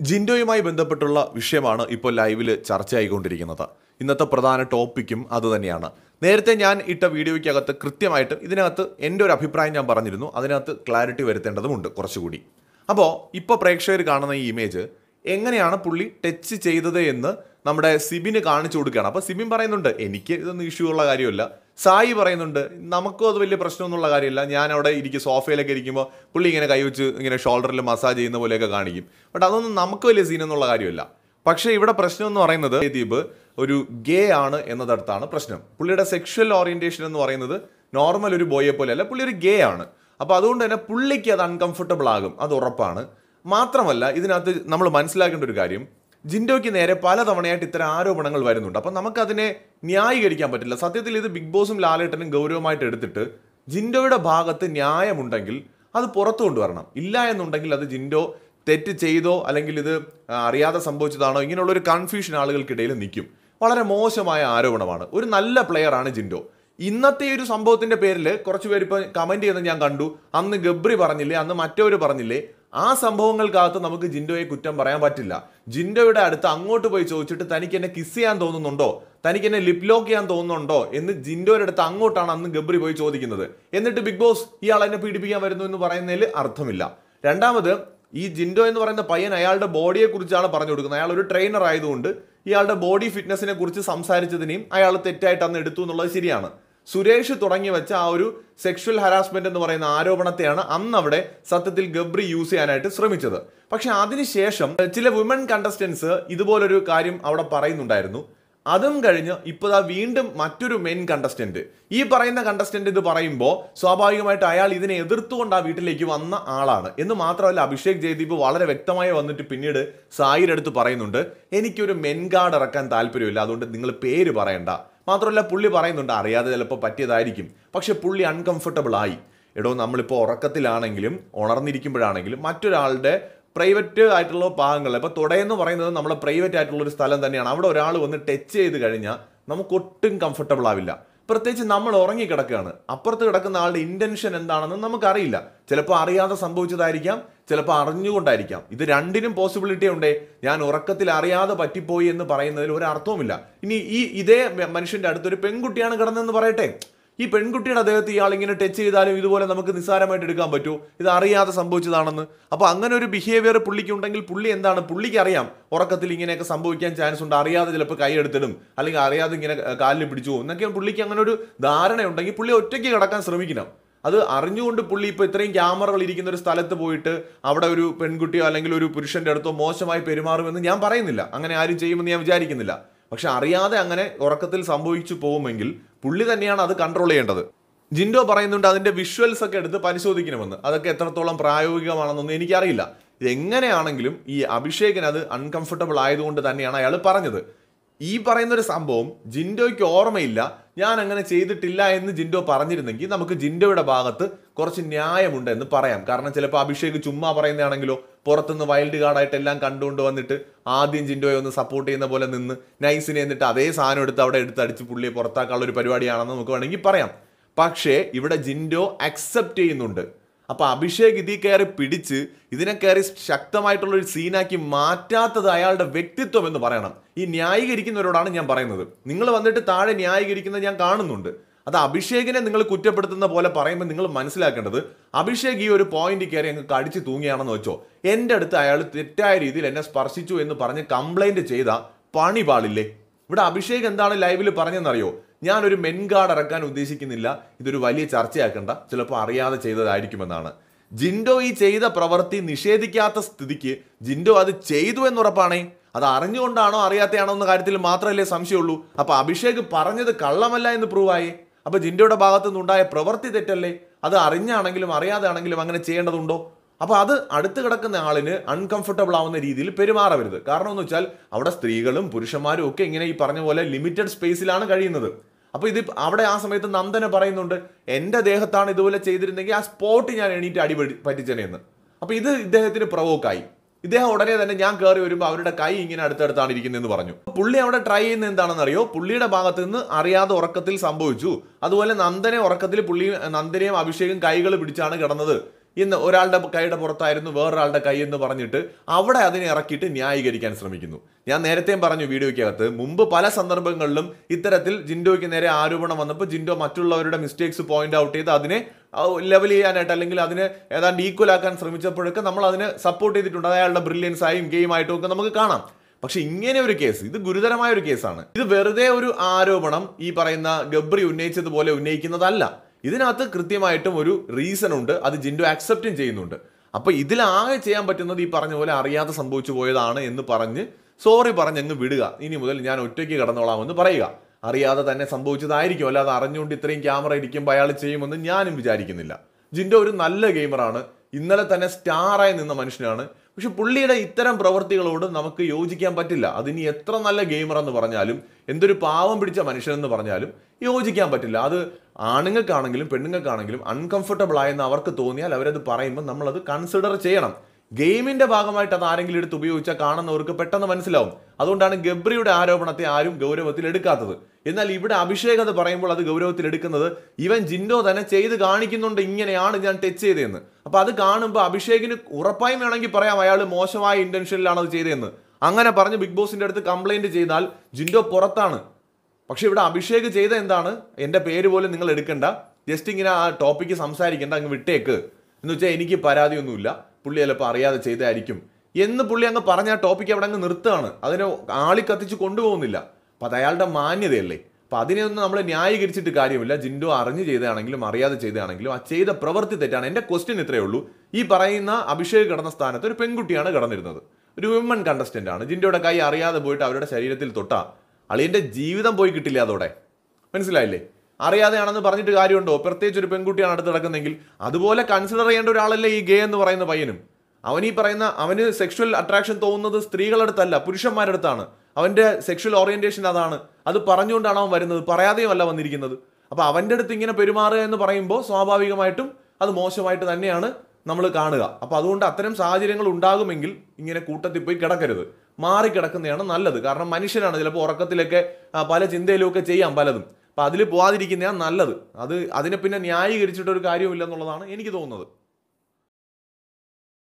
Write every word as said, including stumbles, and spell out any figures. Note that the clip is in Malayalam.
ജിൻഡോയുമായി ബന്ധപ്പെട്ടുള്ള വിഷയമാണ് ഇപ്പോൾ ലൈവിൽ ചർച്ചയായിക്കൊണ്ടിരിക്കുന്നത്. ഇന്നത്തെ പ്രധാന ടോപ്പിക്കും അതുതന്നെയാണ്. നേരത്തെ ഞാൻ ഇട്ട വീഡിയോയ്ക്കകത്ത് കൃത്യമായിട്ട് ഇതിനകത്ത് എൻ്റെ ഒരു അഭിപ്രായം ഞാൻ പറഞ്ഞിരുന്നു. അതിനകത്ത് ക്ലാരിറ്റി വരുത്തേണ്ടതുമുണ്ട് കുറച്ചുകൂടി. അപ്പോൾ ഇപ്പോൾ പ്രേക്ഷകർ കാണുന്ന ഈ ഇമേജ് എങ്ങനെയാണ് പുള്ളി ടച്ച് ചെയ്തത് എന്ന് നമ്മുടെ സിബിന് കാണിച്ചു കൊടുക്കുകയാണ്. അപ്പോൾ സിബിൻ പറയുന്നുണ്ട് എനിക്ക് ഇതൊന്നും ഇഷ്യൂ ഉള്ള കാര്യമല്ല. സായി പറയുന്നുണ്ട് നമുക്കും അത് വലിയ പ്രശ്നമൊന്നുമുള്ള കാര്യമില്ല. ഞാൻ അവിടെ ഇരിക്കും സോഫയിലൊക്കെ ഇരിക്കുമ്പോൾ പുള്ളി ഇങ്ങനെ കൈവച്ച് ഇങ്ങനെ ഷോൾഡറിൽ മസാജ് ചെയ്യുന്ന പോലെയൊക്കെ കാണിക്കും. ബട്ട് അതൊന്നും നമുക്ക് വലിയ സീനൊന്നുള്ള കാര്യമില്ല. പക്ഷേ ഇവിടെ പ്രശ്നം എന്ന് പറയുന്നത് ദീപ് ഒരു ഗേ ആണ് എന്നതടുത്താണ് പ്രശ്നം. പുള്ളിയുടെ സെക്ഷൽ ഓറിയന്റേഷൻ എന്ന് പറയുന്നത് നോർമൽ ഒരു ബോയെ പോലെയല്ല, പുള്ളി ഒരു ഗേ ആണ്. അപ്പോൾ അതുകൊണ്ട് തന്നെ പുള്ളിക്ക് അത് അൺകംഫർട്ടബിൾ ആകും, അത് ഉറപ്പാണ്. മാത്രമല്ല ഇതിനകത്ത് നമ്മൾ മനസ്സിലാക്കേണ്ട ഒരു കാര്യം, ജിൻഡോയ്ക്ക് നേരെ പലതവണയായിട്ട് ഇത്തരം ആരോപണങ്ങൾ വരുന്നുണ്ട്. അപ്പം നമുക്കതിനെ ന്യായീകരിക്കാൻ പറ്റില്ല. സത്യത്തിൽ ഇത് ബിഗ് ബോസും ലാലേട്ടനും ഗൗരവമായിട്ട് എടുത്തിട്ട് ജിൻഡോയുടെ ഭാഗത്ത് ന്യായമുണ്ടെങ്കിൽ അത് പുറത്തു കൊണ്ടുവരണം. ഇല്ല എന്നുണ്ടെങ്കിൽ അത് ജിൻഡോ തെറ്റ് ചെയ്തോ അല്ലെങ്കിൽ ഇത് അറിയാതെ സംഭവിച്ചതാണോ ഇങ്ങനെയുള്ളൊരു കൺഫ്യൂഷൻ ആളുകൾക്കിടയിൽ നിൽക്കും. വളരെ മോശമായ ആരോപണമാണ്. ഒരു നല്ല പ്ലെയറാണ് ജിൻഡോ. ഇന്നത്തെ ഒരു സംഭവത്തിന്റെ പേരിൽ കുറച്ച് പേര് ഇപ്പം കമന്റ് ചെയ്യുന്നത് ഞാൻ കണ്ടു. അന്ന് ഗബ്രി പറഞ്ഞില്ലേ, അന്ന് മറ്റവര് പറഞ്ഞില്ലേ, ആ സംഭവങ്ങൾക്കകത്ത് നമുക്ക് ജിൻഡോയെ കുറ്റം പറയാൻ പറ്റില്ല. ജിൻഡോയുടെ അടുത്ത് അങ്ങോട്ട് പോയി ചോദിച്ചിട്ട് തനിക്ക് എന്നെ കിസ് ചെയ്യാൻ തോന്നുന്നുണ്ടോ, തനിക്ക് എന്നെ ലിപ് ലോക്ക് ചെയ്യാൻ തോന്നുന്നുണ്ടോ എന്ന് ജിൻഡോയുടെ അടുത്ത് അങ്ങോട്ടാണ് അന്ന് ഗബ്രി പോയി ചോദിക്കുന്നത്. എന്നിട്ട് ബിഗ് ബോസ് ഇയാൾ എന്നെ പീഡിപ്പിക്കാൻ വരുന്നു എന്ന് പറയുന്നതിൽ അർത്ഥമില്ല. രണ്ടാമത് ഈ ജിൻഡോ എന്ന് പറയുന്ന പയ്യൻ അയാളുടെ ബോഡിയെ കുറിച്ചാണ് പറഞ്ഞു കൊടുക്കുന്നത്. അയാൾ ഒരു ട്രെയിനർ ആയതുകൊണ്ട് ഇയാളുടെ ബോഡി ഫിറ്റ്നസിനെ കുറിച്ച് സംസാരിച്ചതിനെയും അയാൾ തെറ്റായിട്ട് അന്ന് എടുത്തു എന്നുള്ളത് ശരിയാണ്. സുരേഷ് തുടങ്ങി വെച്ച ആ ഒരു സെക്ഷൽ ഹരാസ്മെന്റ് എന്ന് പറയുന്ന ആരോപണത്തെയാണ് അന്ന് അവിടെ സത്യത്തിൽ ഗബ്രി യൂസ് ചെയ്യാനായിട്ട് ശ്രമിച്ചത്. പക്ഷെ അതിനുശേഷം ചില വുമൺ കണ്ടസ്റ്റൻസ് ഇതുപോലൊരു കാര്യം അവിടെ പറയുന്നുണ്ടായിരുന്നു. അതും കഴിഞ്ഞ് ഇപ്പോഴാ വീണ്ടും മറ്റൊരു മെയിൻ കണ്ടസ്റ്റന്റ്, ഈ പറയുന്ന കണ്ടസ്റ്റന്റ് ഇത് പറയുമ്പോൾ സ്വാഭാവികമായിട്ട് അയാൾ ഇതിനെ എതിർത്തുകൊണ്ട് ആ വീട്ടിലേക്ക് വന്ന ആളാണ് എന്ന് മാത്രമല്ല, അഭിഷേക് ജയദീപ് വളരെ വ്യക്തമായി വന്നിട്ട് പിന്നീട് സായിയുടെ അടുത്ത് പറയുന്നുണ്ട് എനിക്കൊരു മെൻ ഗാർഡ് ഇറക്കാൻ താല്പര്യമില്ല, അതുകൊണ്ട് നിങ്ങൾ പേര് പറയണ്ട. മാത്രമല്ല പുള്ളി പറയുന്നുണ്ട് അറിയാതെ ചിലപ്പോൾ പറ്റിയതായിരിക്കും, പക്ഷെ പുള്ളി അൺകംഫർട്ടബിൾ ആയി. എടോ നമ്മളിപ്പോൾ ഉറക്കത്തിലാണെങ്കിലും ഉണർന്നിരിക്കുമ്പോഴാണെങ്കിലും മറ്റൊരാളുടെ പ്രൈവറ്റ് ആയിട്ടുള്ള ഭാഗങ്ങൾ, ഇപ്പോൾ തുടയെന്ന് പറയുന്നത് നമ്മുടെ പ്രൈവറ്റ് ആയിട്ടുള്ള ഒരു സ്ഥലം തന്നെയാണ്. അവിടെ ഒരാൾ വന്ന് ടച്ച് ചെയ്ത് കഴിഞ്ഞാൽ നമുക്ക് ഒട്ടും കംഫർട്ടബിൾ ആവില്ല. പ്രത്യേകിച്ച് നമ്മൾ ഉറങ്ങിക്കിടക്കുകയാണ്. അപ്പുറത്ത് കിടക്കുന്ന ആളുടെ ഇന്റൻഷൻ എന്താണെന്ന് നമുക്കറിയില്ല. ചിലപ്പോൾ അറിയാതെ സംഭവിച്ചതായിരിക്കാം, ചിലപ്പോൾ അറിഞ്ഞുകൊണ്ടായിരിക്കാം. ഇത് രണ്ടിനും പോസിബിലിറ്റി ഉണ്ടേ. ഞാൻ ഉറക്കത്തിൽ അറിയാതെ പറ്റിപ്പോയി എന്ന് പറയുന്നതിൽ ഒരു അർത്ഥവുമില്ല. ഇനി ഈ ഇതേ മനുഷ്യന്റെ അടുത്തൊരു പെൺകുട്ടിയാണ് കിടന്നതെന്ന് പറയട്ടെ, ഈ പെൺകുട്ടിയുടെ അദ്ദേഹത്ത് ഇയാൾ ഇങ്ങനെ ടച്ച് ചെയ്താലും ഇതുപോലെ നമുക്ക് നിസ്സാരമായിട്ട് എടുക്കാൻ പറ്റുമോ? ഇത് അറിയാതെ സംഭവിച്ചതാണെന്ന്. അപ്പോൾ അങ്ങനെ ഒരു ബിഹേവിയർ പുള്ളിക്ക് ഉണ്ടെങ്കിൽ പുള്ളി എന്താണ്, പുള്ളിക്ക് അറിയാം ഉറക്കത്തിൽ ഇങ്ങനെയൊക്കെ സംഭവിക്കാൻ ചാൻസ് ഉണ്ട്, അറിയാതെ ചിലപ്പോൾ കൈ എടുത്തിടും അല്ലെങ്കിൽ അറിയാതെ ഇങ്ങനെ കാലിൽ പിടിച്ചു പോകും എന്നൊക്കെ പുള്ളിക്ക് അങ്ങനെ ഒരു ധാരണയുണ്ടെങ്കിൽ പുള്ളി ഒറ്റയ്ക്ക് കിടക്കാൻ ശ്രമിക്കണം. അത് അറിഞ്ഞുകൊണ്ട് പുള്ളി ഇപ്പോൾ ഇത്രയും ക്യാമറകൾ ഇരിക്കുന്ന ഒരു സ്ഥലത്ത് പോയിട്ട് അവിടെ ഒരു പെൺകുട്ടിയോ അല്ലെങ്കിൽ ഒരു പുരുഷന്റെ അടുത്തോ മോശമായി പെരുമാറുമെന്ന് ഞാൻ പറയുന്നില്ല, അങ്ങനെ ആരും ചെയ്യുമെന്ന് ഞാൻ വിചാരിക്കുന്നില്ല. പക്ഷെ അറിയാതെ അങ്ങനെ ഉറക്കത്തിൽ സംഭവിച്ചു പോകുമെങ്കിൽ പുള്ളി തന്നെയാണ് അത് കൺട്രോൾ ചെയ്യേണ്ടത്. ജിൻഡോ പറയുന്നുണ്ട് അതിന്റെ വിഷ്വൽസ് ഒക്കെ എടുത്ത് പരിശോധിക്കണമെന്ന്. അതൊക്കെ എത്രത്തോളം പ്രായോഗികമാണെന്നൊന്നും എനിക്കറിയില്ല. എങ്ങനെയാണെങ്കിലും ഈ അഭിഷേകിന് അത് അൺകംഫർട്ടബിൾ ആയതുകൊണ്ട് തന്നെയാണ് അയാൾ പറഞ്ഞത്. ഈ പറയുന്ന ഒരു സംഭവം ജിൻഡോയ്ക്ക് ഓർമ്മയില്ല, ഞാൻ അങ്ങനെ ചെയ്തിട്ടില്ല എന്ന് ജിൻഡോ പറഞ്ഞിരുന്നെങ്കിൽ നമുക്ക് ജിൻഡോയുടെ ഭാഗത്ത് കുറച്ച് ന്യായമുണ്ട് എന്ന് പറയാം. കാരണം ചിലപ്പോൾ അഭിഷേക് ചുമ്മാ പറയുന്നതാണെങ്കിലോ, പുറത്തുനിന്ന് വൈൽഡ് കാർഡായിട്ട് എല്ലാം കണ്ടുകൊണ്ട് വന്നിട്ട് ആദ്യം ജിൻഡോയെ ഒന്ന് സപ്പോർട്ട് ചെയ്യുന്ന പോലെ നിന്ന് നൈസിനെ എന്നിട്ട് അതേ സാധനം എടുത്ത് അവിടെ എടുത്തടിച്ച് പുള്ളിയെ പുറത്താക്കാനുള്ള ഒരു പരിപാടിയാണെന്ന് നമുക്ക് വേണമെങ്കിൽ പറയാം. പക്ഷേ ഇവിടെ ജിൻഡോ അക്സെപ്റ്റ് ചെയ്യുന്നുണ്ട്. അപ്പൊ അഭിഷേക് ഇതിൽ കയറി പിടിച്ച് ഇതിനെ കയറി ശക്തമായിട്ടുള്ള ഒരു സീനാക്കി മാറ്റാത്തത് അയാളുടെ വ്യക്തിത്വം എന്ന് പറയണം. ഈ ന്യായീകരിക്കുന്നവരോടാണ് ഞാൻ പറയുന്നത്. നിങ്ങൾ വന്നിട്ട് താഴെ ന്യായീകരിക്കുന്നത് ഞാൻ കാണുന്നുണ്ട്. അത് അഭിഷേകിനെ നിങ്ങൾ കുറ്റപ്പെടുത്തുന്ന പോലെ പറയുമ്പോൾ നിങ്ങൾ മനസ്സിലാക്കേണ്ടത് അഭിഷേക് ഈ ഒരു പോയിന്റ് കയറി അങ്ങ് കടിച്ചു തൂങ്ങിയാണെന്ന് വെച്ചോ, എൻ്റെ അടുത്ത് അയാൾ തെറ്റായ രീതിയിൽ എന്നെ സ്പർശിച്ചു എന്ന് പറഞ്ഞ് കംപ്ലൈന്റ് ചെയ്ത പണി പാടില്ലേ? ഇവിടെ അഭിഷേക് എന്താണ് ലൈവിൽ പറഞ്ഞെന്നറിയോ, ഞാനൊരു മെൻ ഗാർഡ് ഇറക്കാൻ ഉദ്ദേശിക്കുന്നില്ല, ഇതൊരു വലിയ ചർച്ചയാക്കണ്ട, ചിലപ്പോൾ അറിയാതെ ചെയ്തതായിരിക്കുമെന്നാണ്. ജിൻഡോ ഈ ചെയ്ത പ്രവൃത്തി നിഷേധിക്കാത്ത സ്ഥിതിക്ക് ജിൻഡോ അത് ചെയ്തു എന്നുറപ്പാണേ. അത് അറിഞ്ഞുകൊണ്ടാണോ അറിയാത്തയാണോ എന്ന കാര്യത്തിൽ മാത്രമല്ലേ സംശയമുള്ളൂ. അപ്പൊ അഭിഷേക് പറഞ്ഞത് കള്ളമല്ല എന്ന് പ്രൂവ് ആയി. അപ്പൊ ജിൻഡോയുടെ ഭാഗത്തു നിന്നുണ്ടായ പ്രവൃത്തി തെറ്റല്ലേ? അത് അറിഞ്ഞാണെങ്കിലും അറിയാതെ ആണെങ്കിലും അങ്ങനെ ചെയ്യേണ്ടതുണ്ടോ? അപ്പൊ അത് അടുത്ത് കിടക്കുന്ന ആളിന് അൺകംഫർട്ടബിൾ ആവുന്ന രീതിയിൽ പെരുമാറരുത്. കാരണം എന്ന് വെച്ചാൽ അവിടെ സ്ത്രീകളും പുരുഷന്മാരും ഒക്കെ ഇങ്ങനെ ഈ പറഞ്ഞ പോലെ ലിമിറ്റഡ് സ്പേസിലാണ് കഴിയുന്നത്. അപ്പൊ ഇത് അവിടെ ആ സമയത്ത് നന്ദന പറയുന്നുണ്ട് എന്റെ ദേഹത്താണ് ഇതുപോലെ ചെയ്തിരുന്നെങ്കിൽ ആ സ്പോട്ട് ഞാൻ എണീറ്റ് അടി പറ്റിച്ചെന്ന്. അപ്പൊ ഇത് ഇദ്ദേഹത്തിന് പ്രവോക്കായി. ഇദ്ദേഹം ഉടനെ തന്നെ ഞാൻ കയറി വരുമ്പോൾ അവരുടെ കൈ ഇങ്ങനെ അടുത്തടുത്താണ് ഇരിക്കുന്നതെന്ന് പറഞ്ഞു. പുള്ളി അവിടെ ട്രൈ ചെയ്യുന്നത് എന്താണെന്ന് അറിയോ, പുള്ളിയുടെ ഭാഗത്ത് നിന്ന് അറിയാതെ ഉറക്കത്തിൽ സംഭവിച്ചു. അതുപോലെ നന്ദനെ ഉറക്കത്തിൽ പുള്ളി നന്ദനെയും അഭിഷേകും കൈകൾ പിടിച്ചാണ് കിടന്നത്. ഇന്ന് ഒരാളുടെ കൈയുടെ പുറത്തായിരുന്നു വേറൊരാളുടെ കൈ എന്ന് പറഞ്ഞിട്ട് അവിടെ അതിനെ ഇറക്കിയിട്ട് ന്യായീകരിക്കാൻ ശ്രമിക്കുന്നു. ഞാൻ നേരത്തെയും പറഞ്ഞു വീഡിയോയ്ക്കകത്ത്, മുമ്പ് പല സന്ദർഭങ്ങളിലും ഇത്തരത്തിൽ ജിൻഡോയ്ക്ക് നേരെ ആരോപണം വന്നപ്പോൾ ജിൻഡോ മറ്റുള്ളവരുടെ മിസ്റ്റേക്സ് പോയിന്റ് ഔട്ട് ചെയ്ത് അതിനെ ലെവൽ ചെയ്യാനായിട്ട് അല്ലെങ്കിൽ അതിനെ ഏതാണ്ട് ഈക്വൽ ആക്കാൻ ശ്രമിച്ചപ്പോഴൊക്കെ നമ്മൾ അതിനെ സപ്പോർട്ട് ചെയ്തിട്ടുണ്ട്. അയാളുടെ ബ്രില്യൻസ് ആയും ഗെയിം ആയിട്ടും ഒക്കെ നമുക്ക് കാണാം. പക്ഷെ ഇങ്ങനെ ഒരു കേസ്, ഇത് ഗുരുതരമായ ഒരു കേസാണ്. ഇത് വെറുതെ ഒരു ആരോപണം ഈ പറയുന്ന ഗബ്രി ഉന്നയിച്ചതുപോലെ ഉന്നയിക്കുന്നതല്ല. ഇതിനകത്ത് കൃത്യമായിട്ടും ഒരു റീസൺ ഉണ്ട്, അത് ജിൻഡോ അക്സെപ്റ്റും ചെയ്യുന്നുണ്ട്. അപ്പൊ ഇതിലാകെ ചെയ്യാൻ പറ്റുന്നത് ഈ പറഞ്ഞ പോലെ അറിയാതെ സംഭവിച്ചു പോയതാണ് എന്ന് പറഞ്ഞ് സോറി പറഞ്ഞ് അങ്ങ് വിടുക. ഇനി മുതൽ ഞാൻ ഒറ്റയ്ക്ക് കടന്നോളാം എന്ന് പറയുക. അറിയാതെ തന്നെ സംഭവിച്ചതായിരിക്കും, അല്ലാതെ അറിഞ്ഞുകൊണ്ട് ഇത്രയും ക്യാമറ ഇരിക്കുമ്പോൾ അയാൾ ചെയ്യുമെന്ന് ഞാനും വിചാരിക്കുന്നില്ല. ജിൻഡോ ഒരു നല്ല ഗെയിമറാണ്, ഇന്നലെ തന്നെ സ്റ്റാറായി നിന്ന മനുഷ്യനാണ്. പക്ഷെ പുള്ളിയുടെ ഇത്തരം പ്രവൃത്തികളോട് നമുക്ക് യോജിക്കാൻ പറ്റില്ല. അതിനി എത്ര നല്ല ഗെയിമർ എന്ന് പറഞ്ഞാലും എന്തൊരു പാവം പിടിച്ച മനുഷ്യനെന്ന് പറഞ്ഞാലും യോജിക്കാൻ പറ്റില്ല. അത് ആണുങ്ങൾക്കാണെങ്കിലും പെണ്ണുങ്ങൾക്കാണെങ്കിലും അൺകംഫർട്ടബിൾ ആയെന്ന് അവർക്ക് തോന്നിയാൽ അവരത് പറയുമ്പോൾ നമ്മളത് കൺസിഡർ ചെയ്യണം. ഗെയിമിന്റെ ഭാഗമായിട്ട് അത് ആരെങ്കിലും എടുത്ത് ഉപയോഗിച്ചാൽ കാണുന്നവർക്ക് പെട്ടെന്ന് മനസ്സിലാവും. അതുകൊണ്ടാണ് ഗബ്രിയുടെ ആരോപണത്തെ ആരും ഗൗരവത്തിൽ എടുക്കാത്തത്. എന്നാൽ ഇവിടെ അഭിഷേക് അത് പറയുമ്പോൾ അത് ഗൗരവത്തിൽ എടുക്കുന്നത് ഇവൻ ജിൻഡോ തന്നെ ചെയ്ത് കാണിക്കുന്നുണ്ട്, ഇങ്ങനെയാണ് ഞാൻ ടച്ച് ചെയ്തതെന്ന്. അപ്പൊ അത് കാണുമ്പോൾ അഭിഷേകിന് ഉറപ്പായും വേണമെങ്കിൽ പറയാം അയാൾ മോശമായ ഇന്റൻഷനിലാണ് അത് ചെയ്തതെന്ന്. അങ്ങനെ പറഞ്ഞ് ബിഗ് ബോസിന്റെ അടുത്ത് കംപ്ലൈന്റ് ചെയ്താൽ ജിൻഡോ പുറത്താണ്. പക്ഷെ ഇവിടെ അഭിഷേക് ചെയ്ത എന്താണ്, എന്റെ പേര് പോലും നിങ്ങൾ എടുക്കണ്ട, ജസ്റ്റ് ഇങ്ങനെ ആ ടോപ്പിക്ക് സംസാരിക്കേണ്ട, അങ്ങ് വിട്ടേക്ക് എന്ന് വെച്ചാൽ എനിക്ക് പരാതിയൊന്നുമില്ല, പുള്ളി ചിലപ്പോൾ അറിയാതെ ചെയ്തായിരിക്കും എന്ന് പുള്ളി അങ്ങ് പറഞ്ഞ ആ ടോപ്പിക്ക് അവിടെ അങ്ങ് നിർത്തുകയാണ്. അതിനെ ആളി കത്തിച്ച് കൊണ്ടുപോകുന്നില്ല. അപ്പം അത് അയാളുടെ മാന്യതയല്ലേ. അപ്പം അതിനെയൊന്നും നമ്മൾ ന്യായീകരിച്ചിട്ട് കാര്യമില്ല. ജിൻഡോ അറിഞ്ഞ് ചെയ്തതാണെങ്കിലും അറിയാതെ ചെയ്തതാണെങ്കിലും ആ ചെയ്ത പ്രവൃത്തി തെറ്റാണ്. എൻ്റെ ക്വസ്റ്റ്യൻ ഇത്രയേ ഉള്ളൂ. ഈ പറയുന്ന അഭിഷേക് കിടന്ന സ്ഥാനത്ത് ഒരു പെൺകുട്ടിയാണ് കിടന്നിരുന്നത്, ഒരു വിമൻ കണ്ടസ്റ്റന്റ് ആണ്. ജിൻഡോയുടെ കൈ അറിയാതെ പോയിട്ട് അവരുടെ ശരീരത്തിൽ തൊട്ടാ അളിയൻ്റെ ജീവിതം പോയി കിട്ടില്ല അതോടെ. മനസ്സിലായില്ലേ? അറിയാതെയാണെന്ന് പറഞ്ഞിട്ട് കാര്യമുണ്ടോ? പ്രത്യേകിച്ച് ഒരു പെൺകുട്ടിയാണ് അടുത്ത് നടക്കുന്നതെങ്കിൽ അതുപോലെ കൺസിഡർ ചെയ്യേണ്ട ഒരാളല്ലേ ഈ ഗേ എന്ന് പറയുന്ന പയ്യനും. അവൻ ഈ പറയുന്ന അവന് സെക്ഷൽ അട്രാക്ഷൻ തോന്നുന്നത് സ്ത്രീകളുടെ അടുത്തല്ല, പുരുഷന്മാരുടെ അടുത്താണ്. അവന്റെ സെക്ഷൽ ഓറിയന്റേഷൻ അതാണ്. അത് പറഞ്ഞുകൊണ്ടാണ് അവൻ വരുന്നത്, പറയാതെയും അല്ല വന്നിരിക്കുന്നത്. അപ്പൊ അവന്റെ അടുത്ത് ഇങ്ങനെ പെരുമാറുക എന്ന് പറയുമ്പോൾ സ്വാഭാവികമായിട്ടും അത് മോശമായിട്ട് തന്നെയാണ് നമ്മൾ കാണുക. അപ്പൊ അതുകൊണ്ട് അത്തരം സാഹചര്യങ്ങൾ ഉണ്ടാകുമെങ്കിൽ ഇങ്ങനെ കൂട്ടത്തിൽ പോയി കിടക്കരുത്, മാറിക്കിടക്കുന്നതാണ് നല്ലത്. കാരണം മനുഷ്യനാണ്, ചിലപ്പോൾ ഉറക്കത്തിലൊക്കെ പല ചിന്തയിലും ഒക്കെ ചെയ്യാം പലതും. അപ്പൊ അതിൽ പോവാതിരിക്കുന്നതാണ് നല്ലത്. അത് അതിനെ പിന്നെ ന്യായീകരിച്ചിട്ടൊരു കാര്യമില്ല എന്നുള്ളതാണ് എനിക്ക് തോന്നുന്നത്.